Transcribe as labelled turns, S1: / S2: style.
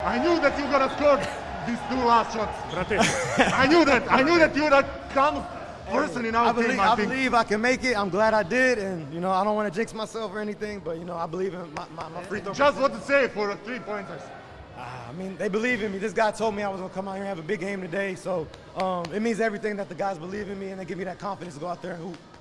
S1: I knew that you were gonna score these 2 last shots. I knew that. I knew that you were a calm person in our team.
S2: I believe I can make it. I'm glad I did, and you know I don't want to jinx myself or anything, but you know I believe in my free throw.
S1: Just what to say for 3-pointers.
S2: I mean, they believe in me. This guy told me I was gonna come out here and have a big game today, so it means everything that the guys believe in me and they give me that confidence to go out there and hoop.